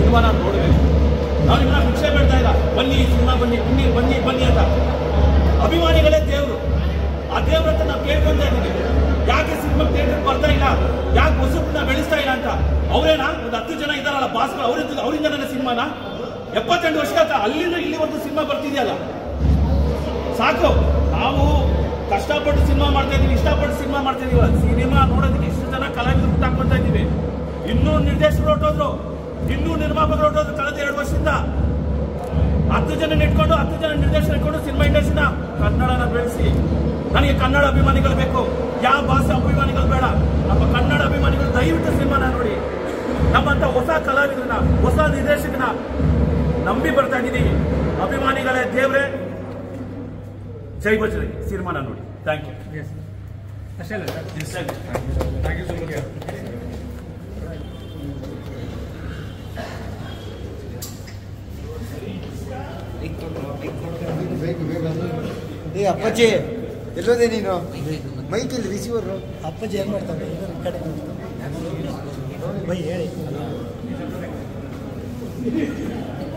Cinema ನಾನು ನೋಡಬೇಕು. ನಾವು ನಿಮ್ಮನ್ನ ಭಿಕ್ಷೆ ಬೇಡ್ತಾ ಇಲ್ಲ, ಬನ್ನಿ ಸಿನಿಮಾ ಬನ್ನಿ ಬನ್ನಿ ಬನ್ನಿ ಬನ್ನಿ ಅಂತ. ಅಭಿಮಾನಿಗಳೇ ದೇವರು. ಆ ದೇವ್ರ ಹತ್ರ ನಾವು ಕೇಳ್ಕೊಂತ ಇದ್ದೀವಿ, ಯಾಕೆ ಸಿನಿಮಾ ಥಿಯೇಟರ್ ಬರ್ತಾ ಇಲ್ಲ, ಯಾಕೆ ಹೊಸಬನ್ನ ಬೆಳೆಸ್ತಾ ಇಲ್ಲ ಅಂತ. ಅವರೇನಾ ಒಂದು 10 ಜನ ಇದ್ದಾರಲ್ಲ ಬಾಸ್ಗಳು, ಅವರಿಂದ ನನ್ನ ಸಿನಿಮಾನ 78 ವರ್ಷ ಅಲ್ಲಿಂದ ಇಲ್ಲಿವರೆಗೂ ಸಿನಿಮಾ ಬರ್ತಿದೆಯಲ್ಲ ಸಾಕು. ನಾವು ಕಷ್ಟಪಟ್ಟು ಸಿನಿಮಾ ಮಾಡ್ತಾ ಇದೀವಿ, ಇಷ್ಟಪಟ್ಟು ಸಿನಿಮಾ ಮಾಡ್ತಾ ಇದೀವಿ. ಸಿನಿಮಾ ನೋಡೋದಕ್ಕೆ ಇಷ್ಟು ಜನ ಕಲಾವಿದರು ಹುಟ್ಟಾಕೊಂತ ಇದ್ದೀವಿ. ಇನ್ನೂ ನಿರ್ದೇಶಕರು ಹೊರಟೋದ್ರು, ಇನ್ನೂ ನಿರ್ಮಾಪಕರು ಹೊರಟೋದ್ರು. ಕಳೆದ 2 ವರ್ಷದಿಂದ 10 ಜನ ಇಟ್ಕೊಂಡು 10 ಜನ ನಿರ್ದೇಶಕರು ಇಟ್ಕೊಂಡು ಸಿನಿಮಾ ಇಂಡಸ್ಟ್ರಿನ ಕನ್ನಡನ ಬೆಳೆಸಿ. ನನಗೆ ಕನ್ನಡ ಅಭಿಮಾನಿಗಳು ಬೇಕು, ಯಾವ ಭಾಷೆ ಅಭಿಮಾನಿಗಳು ಬೇಡ. ನಮ್ಮ ಕನ್ನಡ ಅಭಿಮಾನಿಗಳು ದಯವಿಟ್ಟು ಸಿನಿಮಾನ ನೋಡಿ. ನಮ್ಮಂತ ಹೊಸ ಕಲಾವಿದರನ್ನ, ಹೊಸ ನಿರ್ದೇಶಕನ ನಂಬಿ ಬರ್ತಾ ಇದ್ದೀವಿ. ಅಭಿಮಾನಿಗಳೇ ದೇವ್ರೆ, ಜೈ ಬಜರಂಗಿ ಸಿನಿಮಾನ ನೋಡಿ. Thank you. ಅಷ್ಟೇ ಅಲ್ಲ sir? Thank you so much. ಏ ಅಪ್ಪಾಜಿ ಎಲ್ಲೋದೆ ನೀನು? ಮೈಕಲ್ಲಿ ರಿಸೀವರು ಅಪ್ಪಾಜಿ ಏನು ಮಾಡ್ತಾರೆ? ಬೈ ಹೇಳಿ.